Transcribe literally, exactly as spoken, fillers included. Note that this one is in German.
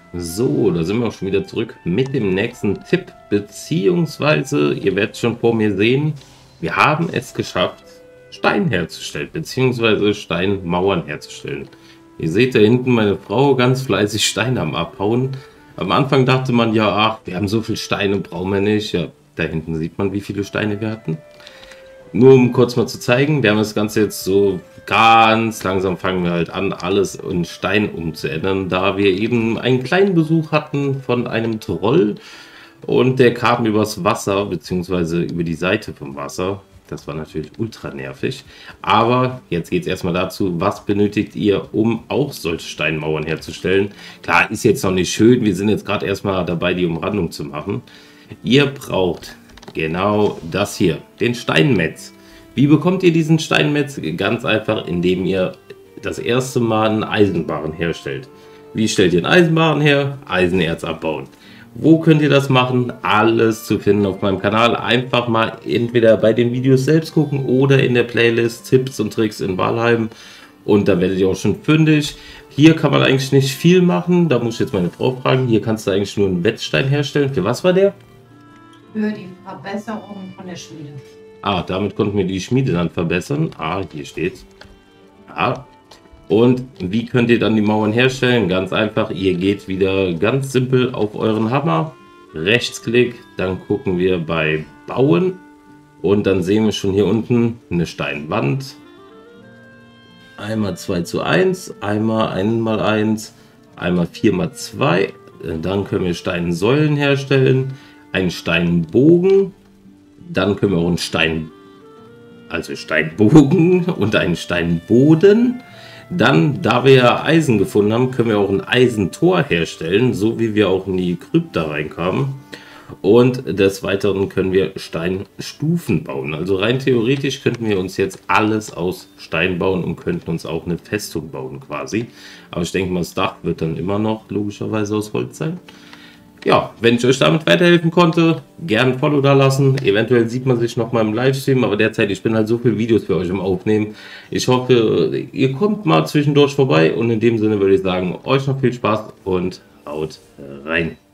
So, da sind wir auch schon wieder zurück mit dem nächsten Tipp, beziehungsweise, ihr werdet schon vor mir sehen, wir haben es geschafft, Stein herzustellen, beziehungsweise Steinmauern herzustellen. Ihr seht da hinten meine Frau ganz fleißig Steine am Abhauen. Am Anfang dachte man ja, ach, wir haben so viel Steine, brauchen wir nicht. Ja, da hinten sieht man, wie viele Steine wir hatten. Nur um kurz mal zu zeigen, wir haben das Ganze jetzt so ganz langsam fangen wir halt an, alles in Stein umzuändern, da wir eben einen kleinen Besuch hatten von einem Troll und der kam übers Wasser, beziehungsweise über die Seite vom Wasser. Das war natürlich ultra nervig. Aber jetzt geht es erstmal dazu, was benötigt ihr, um auch solche Steinmauern herzustellen. Klar, ist jetzt noch nicht schön, wir sind jetzt gerade erstmal dabei, die Umrandung zu machen. Ihr braucht genau das hier, den Steinmetz. Wie bekommt ihr diesen Steinmetz? Ganz einfach, indem ihr das erste Mal einen Eisenbarren herstellt. Wie stellt ihr einen Eisenbarren her? Eisenerz abbauen. Wo könnt ihr das machen? Alles zu finden auf meinem Kanal. Einfach mal entweder bei den Videos selbst gucken oder in der Playlist Tipps und Tricks in Valheim. Und da werdet ihr auch schon fündig. Hier kann man eigentlich nicht viel machen. Da muss ich jetzt meine Frau fragen. Hier kannst du eigentlich nur einen Wetzstein herstellen. Für was war der? Für die Verbesserung von der Schmiede. Ah, damit konnten wir die Schmiede dann verbessern. Ah, hier steht's. Ah. Und wie könnt ihr dann die Mauern herstellen? Ganz einfach, ihr geht wieder ganz simpel auf euren Hammer. Rechtsklick, dann gucken wir bei Bauen. Und dann sehen wir schon hier unten eine Steinwand. Einmal zwei zu eins, einmal eins mal eins, einmal vier mal zwei. Dann können wir Steinsäulen herstellen. Einen Steinbogen. Dann können wir auch einen Stein, also Steinbogen und einen Steinboden. Dann, da wir ja Eisen gefunden haben, können wir auch ein Eisentor herstellen, so wie wir auch in die Krypta reinkamen. Und des Weiteren können wir Steinstufen bauen. Also rein theoretisch könnten wir uns jetzt alles aus Stein bauen und könnten uns auch eine Festung bauen quasi. Aber ich denke mal, das Dach wird dann immer noch logischerweise aus Holz sein. Ja, wenn ich euch damit weiterhelfen konnte, gerne ein Follow da lassen. Eventuell sieht man sich noch mal im Livestream, aber derzeit, ich bin halt so viele Videos für euch im Aufnehmen. Ich hoffe, ihr kommt mal zwischendurch vorbei und in dem Sinne würde ich sagen, euch noch viel Spaß und haut rein.